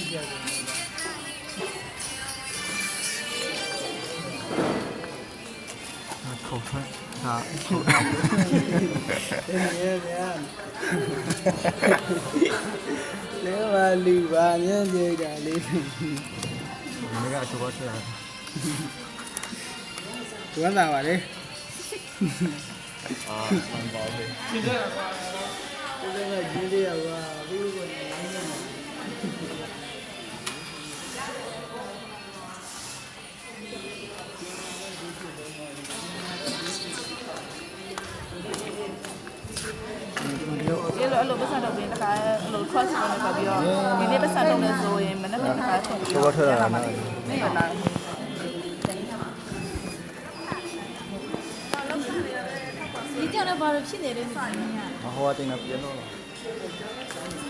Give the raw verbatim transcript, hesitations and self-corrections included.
口传啊，口传。 那嘛六八年这个哩。 没干说过事啊。 多大吧嘞？ 啊，蛮高的。 现在的话，现在的今天的话，微博上面。 ဒီလိုအဲ့လိုပတ်စံတော့ပြင်တခါအဲ့လို cross လုပ်နေပါပြီးတော့ဒီနေ့ပတ်စံလုပ်နေဆိုရင်မနေ့ကတခါဆက်ပြီးတော့ထွက်လာမှာနေရလားဒီကြောင်တော့ဘာလို့ဖြစ်နေလဲမသိဘူး။ဟောတင်တာပြန်တော့